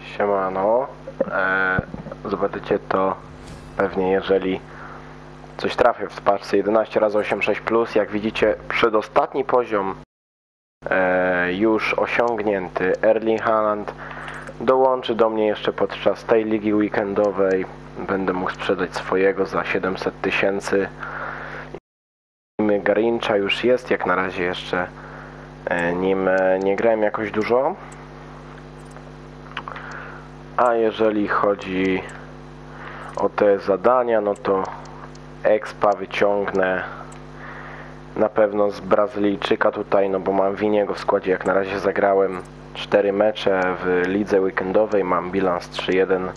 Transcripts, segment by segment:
Siemano. Zobaczycie to pewnie, jeżeli coś trafię w paczce 11x86+. Jak widzicie, przedostatni poziom już osiągnięty. Erling Haaland dołączy do mnie jeszcze podczas tej ligi weekendowej. Będę mógł sprzedać swojego za 700 000. Garincha już jest, jak na razie jeszcze nim nie grałem jakoś dużo. A jeżeli chodzi o te zadania, no to expa wyciągnę na pewno z Brazylijczyka tutaj, no bo mam Winiego w składzie. Jak na razie zagrałem 4 mecze w lidze weekendowej, mam bilans 3-1.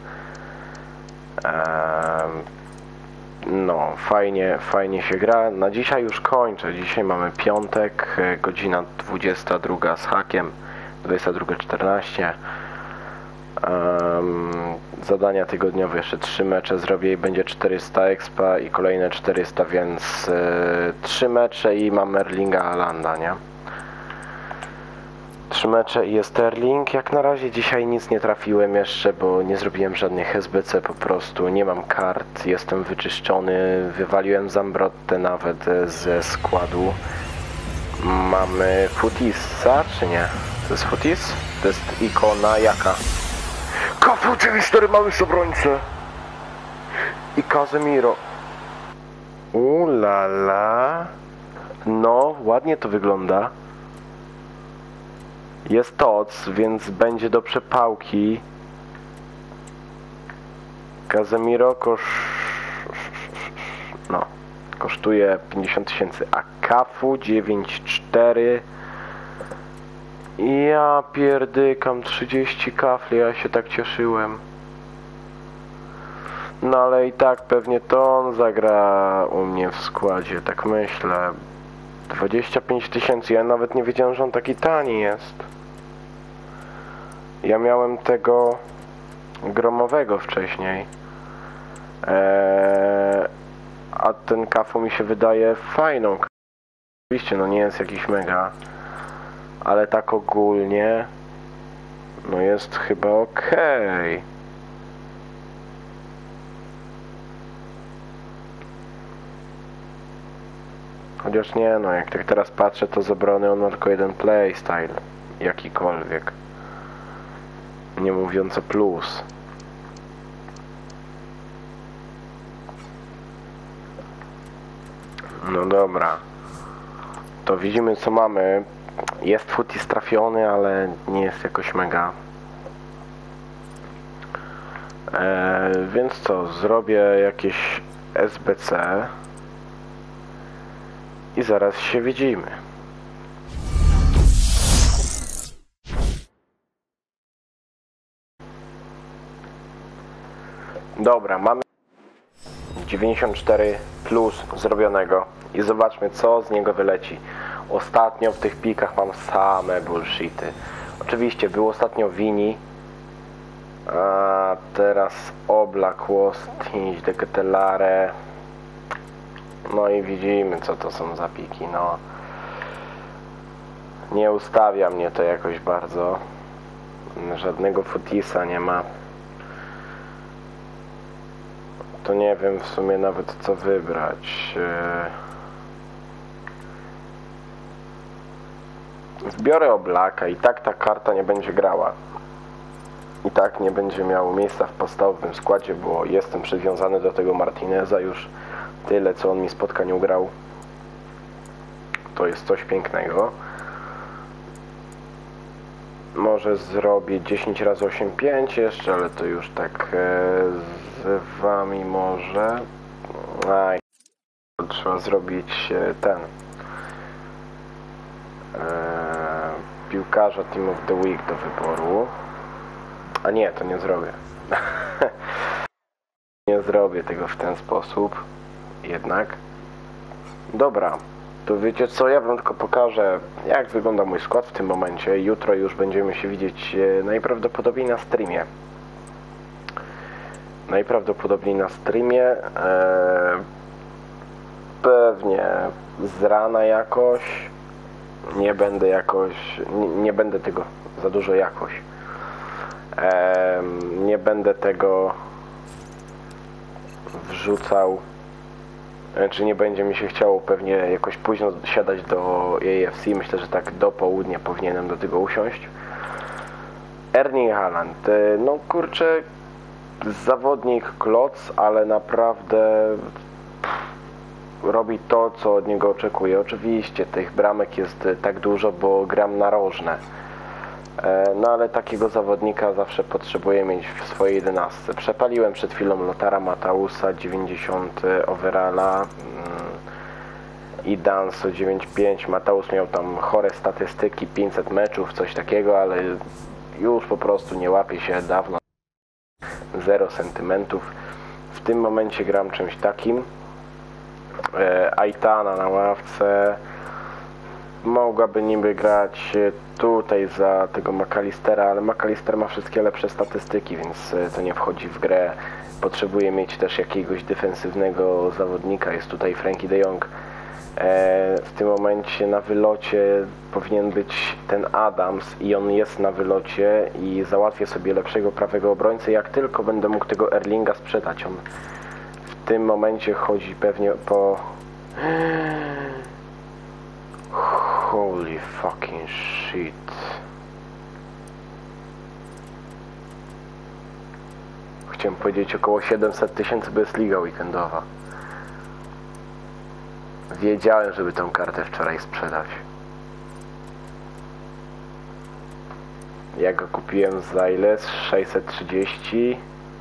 No, fajnie się gra. Na dzisiaj już kończę. Dzisiaj mamy piątek, godzina 22 z hakiem, 22:14. Zadania tygodniowe, jeszcze 3 mecze zrobię i będzie 400 expa i kolejne 400, więc 3 mecze i mam Erlinga Haalanda, nie? 3 mecze i jest Erling. Jak na razie dzisiaj nic nie trafiłem jeszcze, bo nie zrobiłem żadnych SBC, po prostu nie mam kart, jestem wyczyszczony, wywaliłem Zambrottę nawet ze składu. Mamy Futisa, czy nie? To jest Futis? To jest ikona jaka? Cafu 94, mały obrońcę i Casemiro. Ulala. No, ładnie to wygląda. Jest TOC, więc będzie do przepałki. Casemiro kosztuje 50 000, a Cafu 9,4. Ja pierdykam, 30 kafli, ja się tak cieszyłem. No ale i tak pewnie to on zagra u mnie w składzie, tak myślę. 25 000, ja nawet nie wiedziałem, że on taki tani jest. Ja miałem tego gromowego wcześniej. A ten Cafu mi się wydaje fajną. Oczywiście, no nie jest jakiś mega. Ale tak ogólnie no jest chyba okej. Chociaż nie, no jak tak teraz patrzę, to z obrony on ma tylko jeden playstyle, jakikolwiek, nie mówiąc o plus. No dobra, to widzimy co mamy. Jest Futis trafiony, ale nie jest jakoś mega. Więc co, zrobię jakieś SBC i zaraz się widzimy. Dobra, mamy 94 plus zrobionego i zobaczmy co z niego wyleci. Ostatnio w tych pikach mam same bullshity. Oczywiście był ostatnio Vini, a teraz Oblak, Łostinć, De Ketelare. No i widzimy co to są za piki, no. Nie ustawia mnie to jakoś bardzo. Żadnego Futisa nie ma. To nie wiem w sumie nawet co wybrać. Zbiorę Oblaka i tak ta karta nie będzie grała. I tak nie będzie miało miejsca w podstawowym składzie, bo jestem przywiązany do tego Martineza już tyle, co on mi spotkań ugrał. To jest coś pięknego. Może zrobię 10x8-5 jeszcze, ale to już tak z wami może. Trzeba zrobić ten piłkarza Team of the Week do wyboru. A nie, to nie zrobię. Nie zrobię tego w ten sposób. Jednak. Dobra. To wiecie co, ja wam tylko pokażę jak wygląda mój skład w tym momencie. Jutro już będziemy się widzieć najprawdopodobniej na streamie. Pewnie z rana jakoś. Nie będę tego za dużo jakoś. będę tego wrzucał, czy nie będzie mi się chciało pewnie jakoś późno siadać do AFC. Myślę, że tak do południa powinienem do tego usiąść. Erling Haaland, no kurczę, zawodnik kloc, ale naprawdę robi to, co od niego oczekuję. Oczywiście tych bramek jest tak dużo, bo gram narożne. No ale takiego zawodnika zawsze potrzebuję mieć w swojej 11. Przepaliłem przed chwilą Lothara Mattausa, 90 overalla i Danso 9.5. Matthaus miał tam chore statystyki, 500 meczów, coś takiego, ale już po prostu nie łapie się dawno. Zero sentymentów. W tym momencie gram czymś takim. Aitana na ławce. Mogłaby niby grać tutaj za tego McAllistera, ale McAllister ma wszystkie lepsze statystyki, więc to nie wchodzi w grę. Potrzebuje mieć też jakiegoś defensywnego zawodnika. Jest tutaj Frankie de Jong. W tym momencie na wylocie powinien być ten Adams i on jest na wylocie i załatwię sobie lepszego prawego obrońcę, jak tylko będę mógł tego Erlinga sprzedać. On w tym momencie chodzi pewnie po... Holy fucking shit. Chciałem powiedzieć około 700 000, bo jest liga weekendowa. Wiedziałem, żeby tę kartę wczoraj sprzedać. Ja go kupiłem za ile? 630?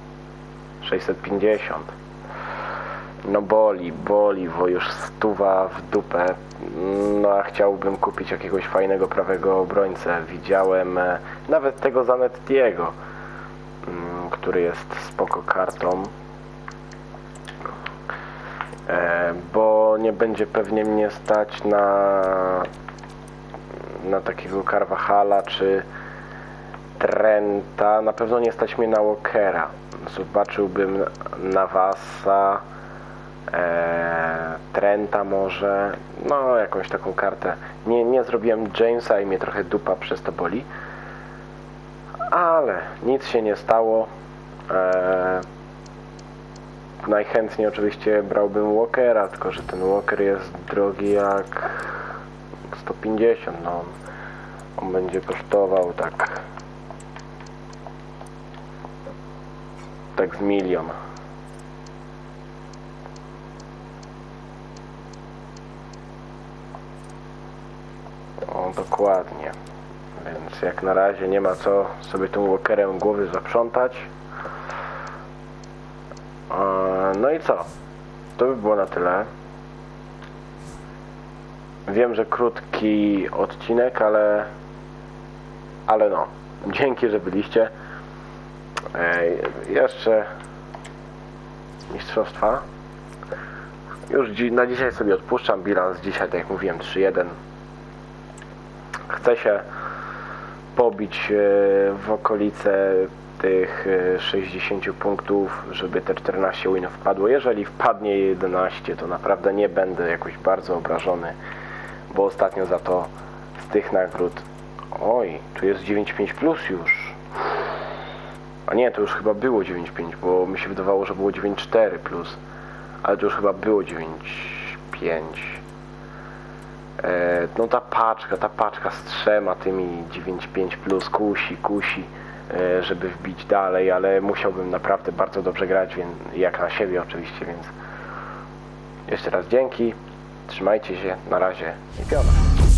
650. No boli, bo już 100 w dupę. No a chciałbym kupić jakiegoś fajnego prawego obrońcę. Widziałem nawet tego Zanettiego, który jest spoko kartą. Bo nie będzie pewnie mnie stać na takiego Carvajala czy Trenta. Na pewno nie stać mnie na Walkera. Zobaczyłbym Navasa, Trenta może, no jakąś taką kartę. Nie zrobiłem Jamesa i mnie trochę dupa przez to boli, ale nic się nie stało. Najchętniej oczywiście brałbym Walkera, tylko że ten Walker jest drogi jak 150, no on będzie kosztował tak z milion. O, dokładnie. Więc jak na razie nie ma co sobie tym Walkerem głowy zaprzątać. No i co? To by było na tyle. Wiem, że krótki odcinek, ale no. Dzięki, że byliście. Jeszcze mistrzostwa. Już na dzisiaj sobie odpuszczam bilans. Dzisiaj, tak jak mówiłem, 3-1. Chcę się pobić w okolice tych 60 punktów, żeby te 14 winów wpadło. Jeżeli wpadnie 11, to naprawdę nie będę jakoś bardzo obrażony, bo ostatnio za to z tych nagród... Oj, tu jest 9.5 plus już. A nie, to już chyba było 9.5, bo mi się wydawało, że było 9.4 plus. Ale to już chyba było 9.5. No ta paczka z 3 tymi 9.5 plus kusi, żeby wbić dalej, ale musiałbym naprawdę bardzo dobrze grać, więc, jak na siebie oczywiście, więc jeszcze raz dzięki, trzymajcie się, na razie i piona.